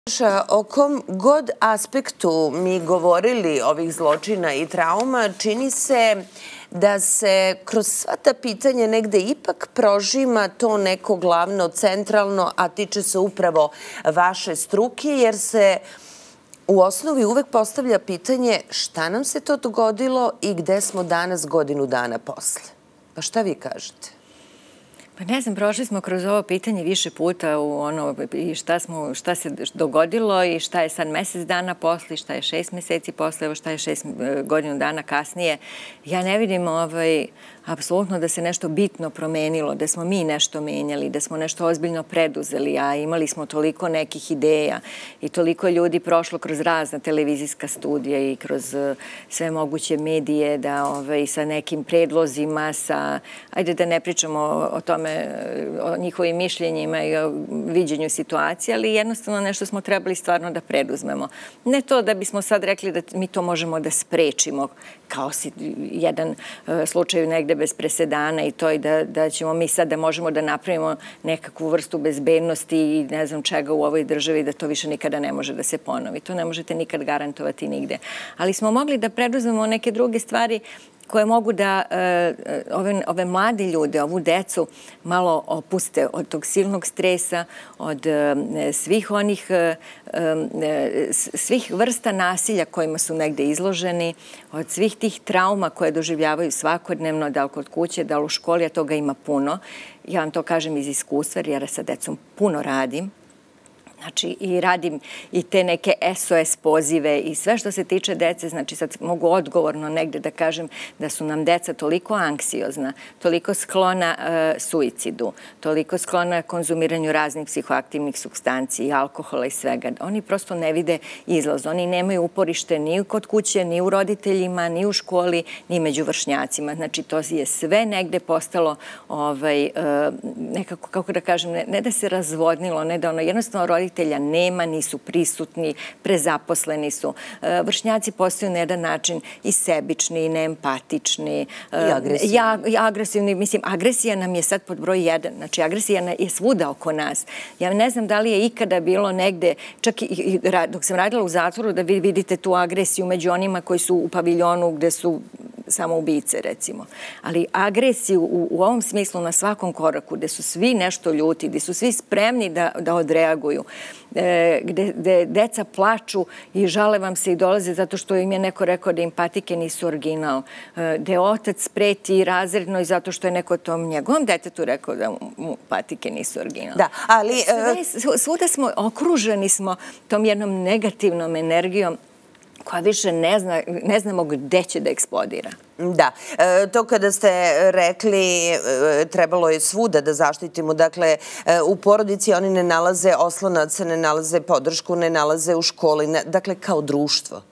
O kom god aspektu mi govorili ovih zločina i trauma, čini se da se kroz sva ta pitanja negde ipak prožima to neko glavno, centralno, a tiče se upravo vaše struke, jer se u osnovi uvek postavlja pitanje šta nam se to dogodilo i gde smo danas godinu dana posle. Pa šta vi kažete? Pa ne znam, prošli smo kroz ovo pitanje više puta i šta se dogodilo i šta je sad mesec dana posle, šta je 6 meseci posle, evo šta je 6 godinu dana kasnije. Ja ne vidim apsolutno da se nešto bitno promenilo, da smo mi nešto menjali, da smo nešto ozbiljno preduzeli, a imali smo toliko nekih ideja i toliko ljudi prošlo kroz razna televizijska studija i kroz sve moguće medije sa nekim predlozima, ajde da ne pričamo o tome, o njihovim mišljenjima i o viđenju situacije, ali jednostavno nešto smo trebali stvarno da preduzmemo. Ne to da bismo sad rekli da mi to možemo da sprečimo, kao jedan slučaj negde bez presedana i to i da ćemo mi sad da možemo da napravimo nekakvu vrstu bezbednosti i ne znam čega u ovoj državi, da to više nikada ne može da se ponovi. To ne možete nikad garantovati nigde. Ali smo mogli da preduzmemo neke druge stvari koje mogu da ove mladi ljude, ovu decu malo opuste od tog silnog stresa, od svih vrsta nasilja kojima su negde izloženi, od svih tih trauma koje doživljavaju svakodnevno, da li kod kuće, da li u školi, a toga ima puno. Ja vam to kažem iz iskustva, jer ja sa decom puno radim. Znači, i radim i te neke SOS pozive i sve što se tiče dece, znači sad mogu odgovorno negde da kažem da su nam deca toliko anksiozna, toliko sklona suicidu, toliko sklona konzumiranju raznih psihoaktivnih supstanci, alkohola i svega. Oni prosto ne vide izlaz. Oni nemaju uporište ni kod kuće, ni u roditeljima, ni u školi, ni među vršnjacima. Znači, to je sve negde postalo nekako, kako da kažem, ne da se razvodnilo, ne da jednostavno roditelji nema, nisu prisutni, prezaposleni su. Vršnjaci postaju na jedan način i sebični, i neempatični, i agresivni. Mislim, agresija nam je sad pod broj 1. Znači, agresija je svuda oko nas. Ja ne znam da li je ikada bilo negde, čak i dok sam radila u zatvoru, da vi vidite tu agresiju među onima koji su u paviljonu gde su samo ubice, recimo. Ali agresiju u ovom smislu na svakom koraku, gde su svi nešto ljuti, gde su svi spremni da odreaguju, gde deca plaču i žale vam se i dolaze zato što im je neko rekao da im patike nisu original, gde otac preti razredno i zato što je neko tom njegovom detetu rekao da mu patike nisu original. Da, ali svuda smo, okruženi smo tom jednom negativnom energijom koja više ne znamo gde će da eksplodira. Da, to kada ste rekli trebalo je svuda da zaštitimo, dakle u porodici oni ne nalaze oslonac, ne nalaze podršku, ne nalaze u školi, dakle kao društvo.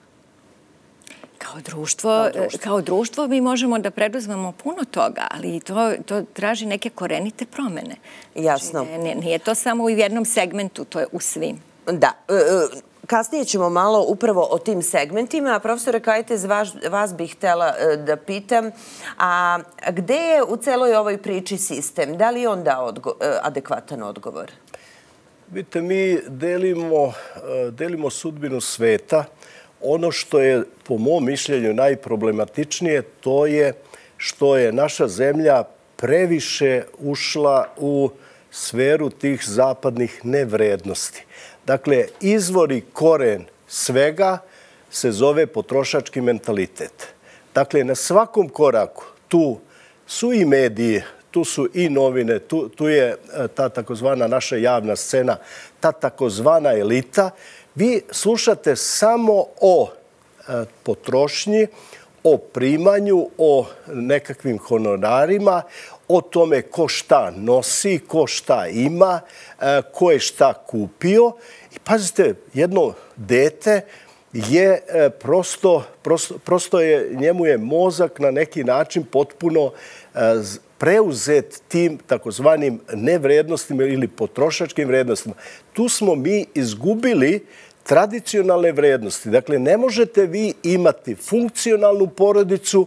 Kao društvo mi možemo da preduzmemo puno toga, ali to traži neke korenite promene. Jasno. Nije to samo u jednom segmentu, to je u svim. Da. Kasnije ćemo malo upravo o tim segmentima, a profesore Kajtez, vas bih htela da pitam, a gde je u celoj ovoj priči sistem? Da li je on dao adekvatan odgovor? Vidite, mi delimo sudbinu sveta. Ono što je, po mom mišljenju, najproblematičnije, to je što je naša zemlja previše ušla u sferu tih zapadnih nevrednosti. Dakle, izvor i koren svega se zove potrošački mentalitet. Dakle, na svakom koraku tu su i mediji, tu su i novine, tu je ta takozvana naša javna scena, ta takozvana elita. Vi slušate samo o potrošnji, o primanju, o nekakvim honorarima, o tome ko šta nosi, ko šta ima, ko je šta kupio. I pazite, jedno dete je prosto njemu je mozak na neki način potpuno preuzet tim takozvanim nevrednostima ili potrošačkim vrednostima. Tu smo mi izgubili tradicionalne vrednosti. Dakle, ne možete vi imati funkcionalnu porodicu,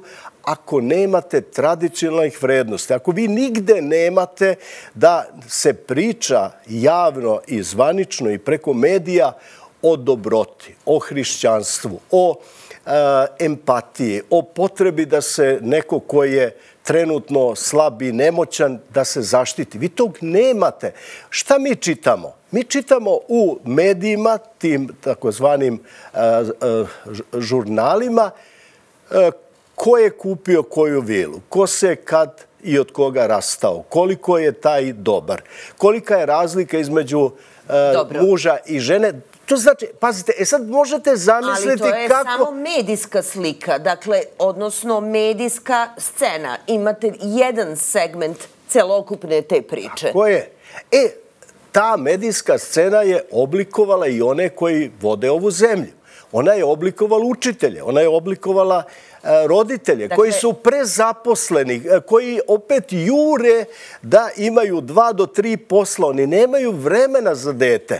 ako nemate tradicionalnih vrednosti, ako vi nigde nemate da se priča javno i zvanično i preko medija o dobroti, o hrišćanstvu, o empatiji, o potrebi da se neko ko je trenutno slab i nemoćan da se zaštiti. Vi tog nemate. Šta mi čitamo? Mi čitamo u medijima, tim takozvanim žurnalima, ko je kupio koju vilu, ko se kad i od koga rastao, koliko je taj dobar, kolika je razlika između muža i žene. To znači, pazite, sad možete zamisliti kako... Ali to je samo medijska slika, dakle, odnosno medijska scena. Imate jedan segment celokupne te priče. Tako je. Ta medijska scena je oblikovala i one koji vode ovu zemlju. Ona je oblikovala učitelje, ona je oblikovala roditelje koji su prezaposleni, koji opet jure da imaju 2 do 3 posla. Oni nemaju vremena za dete.